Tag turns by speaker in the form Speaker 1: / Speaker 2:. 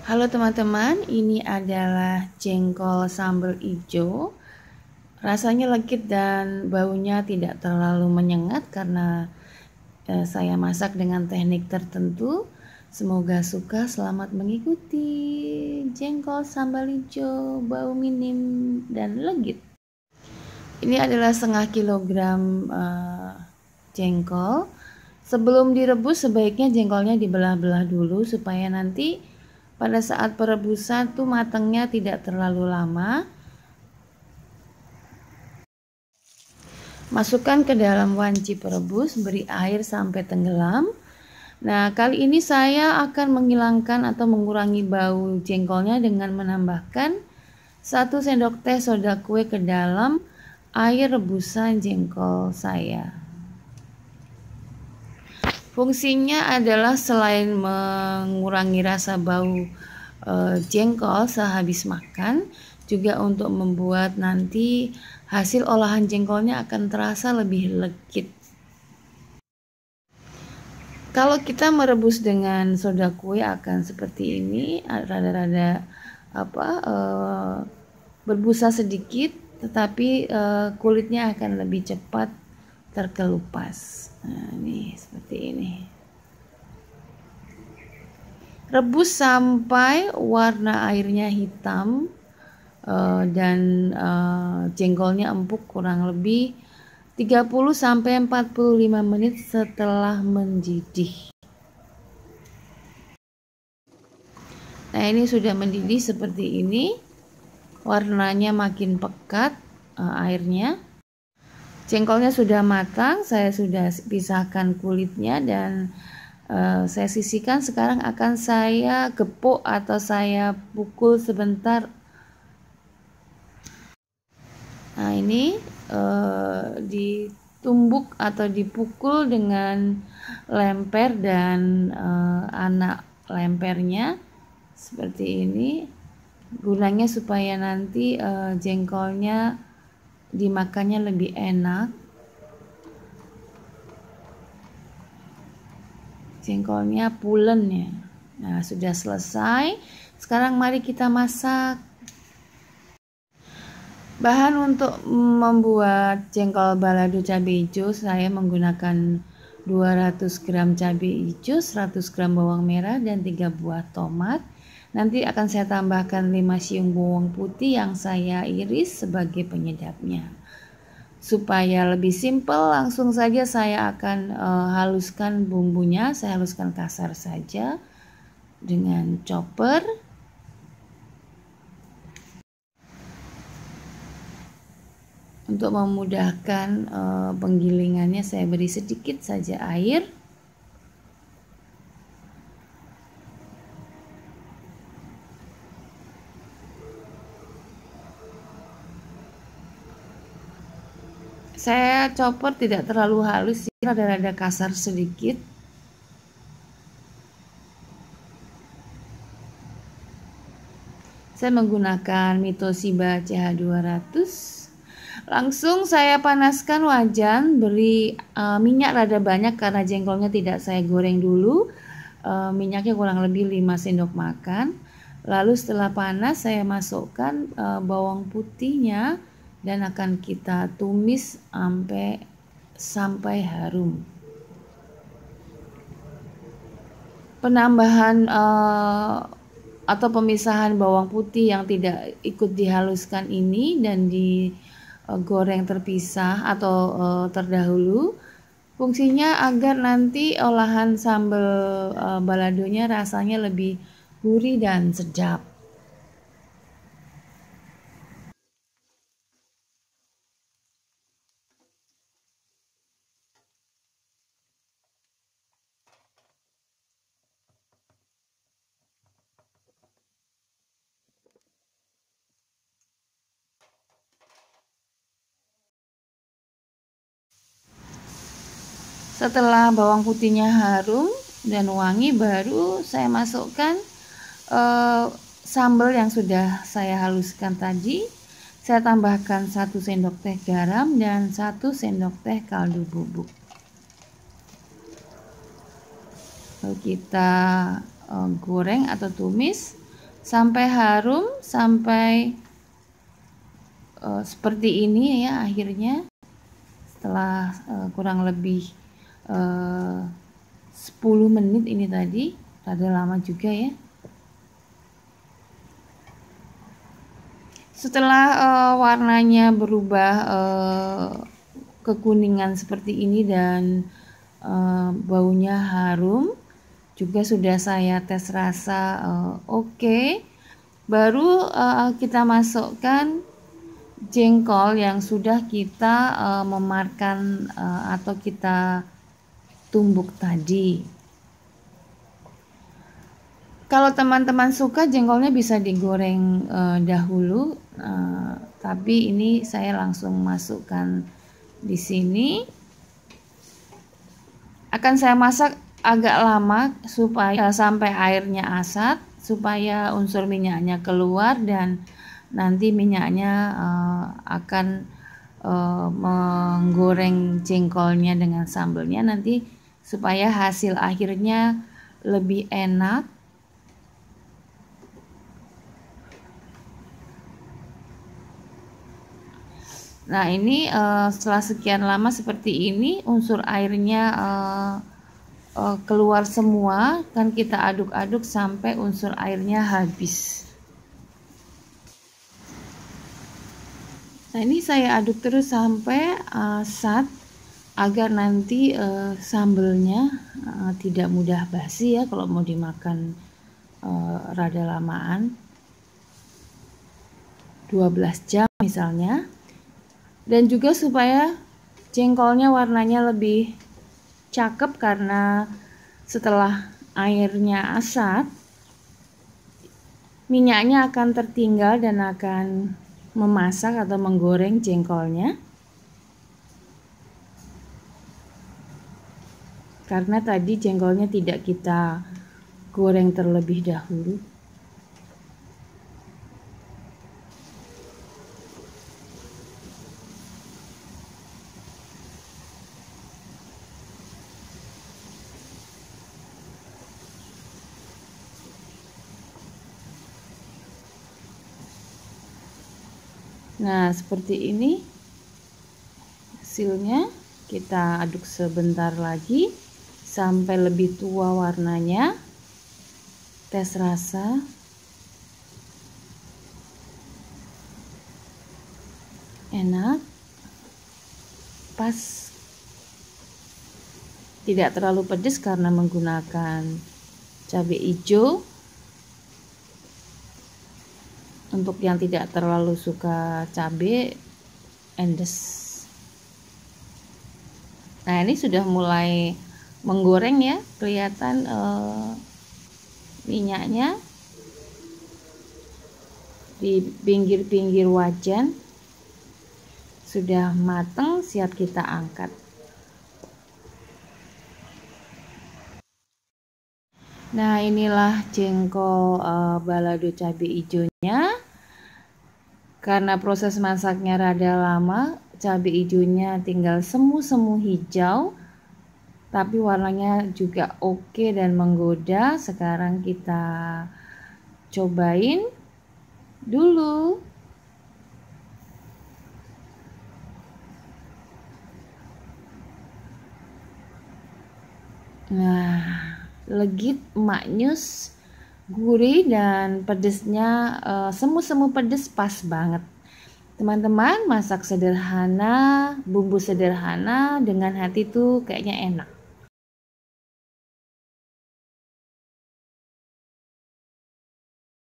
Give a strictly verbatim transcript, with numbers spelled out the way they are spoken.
Speaker 1: Halo teman-teman, ini adalah jengkol sambal hijau. Rasanya legit dan baunya tidak terlalu menyengat karena eh, saya masak dengan teknik tertentu. Semoga suka, selamat mengikuti jengkol sambal hijau, bau minim dan legit. Ini adalah setengah kilogram uh, jengkol. Sebelum direbus sebaiknya jengkolnya dibelah-belah dulu supaya nanti pada saat perebusan tuh matangnya tidak terlalu lama. Masukkan ke dalam wanci perebus, beri air sampai tenggelam. Nah, kali ini saya akan menghilangkan atau mengurangi bau jengkolnya dengan menambahkan satu sendok teh soda kue ke dalam air rebusan jengkol saya. Fungsinya adalah selain mengurangi rasa bau e, jengkol sehabis makan, juga untuk membuat nanti hasil olahan jengkolnya akan terasa lebih legit. Kalau kita merebus dengan soda kue akan seperti ini, rada-rada apa e, berbusa sedikit, tetapi e, kulitnya akan lebih cepat terkelupas. Nah, ini seperti ini. Rebus sampai warna airnya hitam uh, dan uh, jengkolnya empuk kurang lebih tiga puluh sampai empat puluh lima menit setelah mendidih. Nah, ini sudah mendidih seperti ini. Warnanya makin pekat uh, airnya. Jengkolnya sudah matang, saya sudah pisahkan kulitnya dan uh, saya sisihkan. Sekarang akan saya gepuk atau saya pukul sebentar. Nah, ini uh, ditumbuk atau dipukul dengan lemper dan uh, anak lempernya seperti ini. Gunanya supaya nanti uh, jengkolnya dimakannya lebih enak. Jengkolnya pulen ya. Nah, sudah selesai. Sekarang mari kita masak. Bahan untuk membuat jengkol balado cabai hijau saya menggunakan dua ratus gram cabai hijau, seratus gram bawang merah dan tiga buah tomat. Nanti akan saya tambahkan lima siung bawang putih yang saya iris sebagai penyedapnya. Supaya lebih simpel, langsung saja saya akan uh, haluskan bumbunya. Saya haluskan kasar saja dengan chopper. Untuk memudahkan uh, penggilingannya saya beri sedikit saja air. Saya chopper tidak terlalu halus, rada-rada kasar sedikit. Saya menggunakan Mitoshiba C H dua ratus. Langsung saya panaskan wajan, beri uh, minyak rada banyak karena jengkolnya tidak saya goreng dulu. Uh, minyaknya kurang lebih lima sendok makan. Lalu setelah panas saya masukkan uh, bawang putihnya dan akan kita tumis sampai sampai harum. Penambahan uh, atau pemisahan bawang putih yang tidak ikut dihaluskan ini dan digoreng terpisah atau uh, terdahulu, fungsinya agar nanti olahan sambal uh, baladonya rasanya lebih gurih dan sedap. Setelah bawang putihnya harum dan wangi, baru saya masukkan uh, sambal yang sudah saya haluskan tadi. Saya tambahkan satu sendok teh garam dan satu sendok teh kaldu bubuk. Lalu kita uh, goreng atau tumis sampai harum, sampai uh, seperti ini ya akhirnya. Setelah uh, kurang lebih uh, sepuluh menit ini tadi, rada lama juga ya. Setelah uh, warnanya berubah uh, kekuningan seperti ini dan uh, baunya harum, juga sudah saya tes rasa uh, oke, okay. Baru uh, kita masukkan jengkol yang sudah kita uh, memarkan uh, atau kita tumbuk tadi. Kalau teman-teman suka, jengkolnya bisa digoreng uh, dahulu, uh, tapi ini saya langsung masukkan di sini. Akan saya masak agak lama supaya sampai airnya asat, supaya unsur minyaknya keluar dan nanti minyaknya uh, akan uh, menggoreng jengkolnya dengan sambelnya nanti supaya hasil akhirnya lebih enak. Nah ini uh, setelah sekian lama seperti ini, unsur airnya uh, uh, keluar semua, kan kita aduk-aduk sampai unsur airnya habis. Nah ini saya aduk terus sampai asat agar nanti uh, sambelnya uh, tidak mudah basi ya kalau mau dimakan uh, rada lamaan, dua belas jam misalnya. Dan juga supaya jengkolnya warnanya lebih cakep karena setelah airnya asat, minyaknya akan tertinggal dan akan memasak atau menggoreng jengkolnya. Karena tadi jengkolnya tidak kita goreng terlebih dahulu. Nah seperti ini hasilnya. Kita aduk sebentar lagi sampai lebih tua warnanya. Tes rasa. Enak, pas, tidak terlalu pedas karena menggunakan cabai hijau. Untuk yang tidak terlalu suka cabai, endes. Nah ini sudah mulai menggoreng ya, kelihatan eh, minyaknya di pinggir-pinggir wajan sudah matang, siap kita angkat. Nah inilah jengkol uh, balado cabai hijaunya. Karena proses masaknya rada lama, cabai hijaunya tinggal semu-semu hijau, tapi warnanya juga oke dan menggoda. Sekarang kita cobain dulu. Nah, legit, maknyus, gurih dan pedesnya uh, semu-semu pedes pas banget. Teman-teman, masak sederhana, bumbu sederhana dengan hati tuh kayaknya enak.